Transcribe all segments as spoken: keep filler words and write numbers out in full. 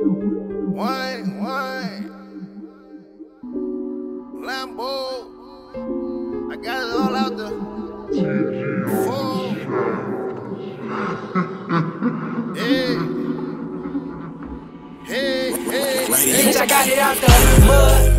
Wine, wine, Lambo, I got it all out there. Four. Hey, hey, hey, hey. Bitch, I got it out the mud.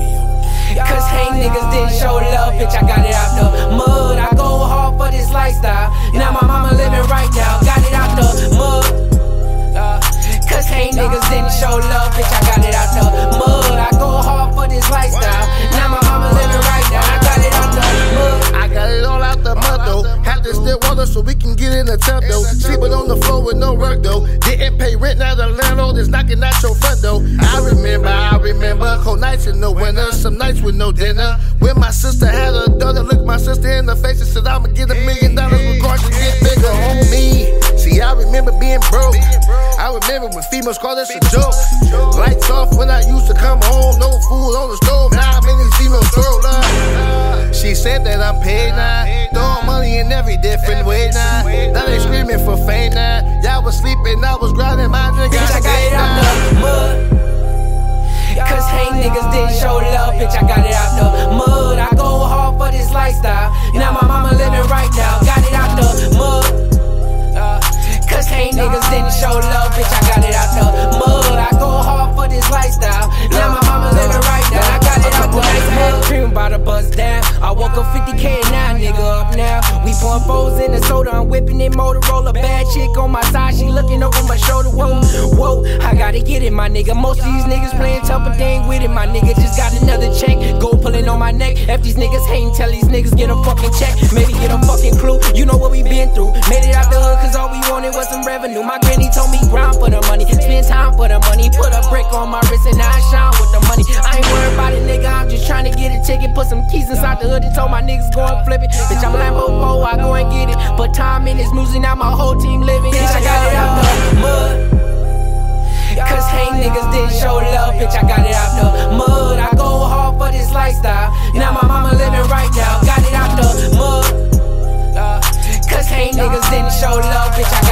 Cause hate niggas didn't show love, bitch, I got it out the mud. I go hard for this lifestyle. Now my mama living right now, got it out the mud. Uh, Cause hate niggas didn't show love, bitch, I got it out the mud. I go hard for this lifestyle. Now my mama living right now, I got it out the mud. I got it all out the mud though. Had to still water so we can get in the tub though. Sleeping on the floor with no work though. Didn't pay rent, now the landlord is knocking at your front though. I remember, I remember cold nights in the winter, some nights with no dinner. When my sister had a daughter, looked my sister in the face and said I'ma get a million dollars when cars get bigger on me. See, I remember being broke. I remember when females called us a joke. Lights off when I used to come home, no food on the stove. Now I'm in these females throw up. She said that I'm paid now, throwing money in every different way now. Now they screaming for fame now. Y'all was sleeping, I was grinding my niggas. Bitch, I got it out the mud. Cause hate niggas didn't show love, bitch, I got it out the mud. I go hard for this lifestyle. Now my mama living right now, got it out the mud. Uh, Cause hate niggas didn't show love, bitch, I got it out the mud. I go hard for this lifestyle. Now my mama living right now, I got it out the mud. Dream about a buzz down. I woke up fifty K and now, nigga up now. We pouring foes in the soda, I'm whipping it Motorola. Bad chick on my side, she looking over my shoulder. Whoa, whoa, I gotta get it, my nigga. Most of these niggas playing tough, but they ain't with it, my nigga. Just got another check, gold pulling on my neck. If these niggas hating, tell these niggas get a fucking check. Maybe get a fucking clue, you know what we been through. Made it out the hood cause all we wanted was some revenue. My granny told me grind for the money, spend time for the money. Put a brick on my wrist and now I shine with the money. I ain't worried about it, nigga, I'm just trying to get a ticket. Put some keys inside the hood and told my niggas go and flip it. Bitch, I'm Lambo four, I go and get it. Put time in this music, now my whole team living. Bitch, I got it out the mud. Cause hate niggas didn't show love, bitch, I got it out the mud. I go hard for this lifestyle. Now my mama living right now, got it out the mud. Uh, Cause hate niggas didn't show love, bitch, I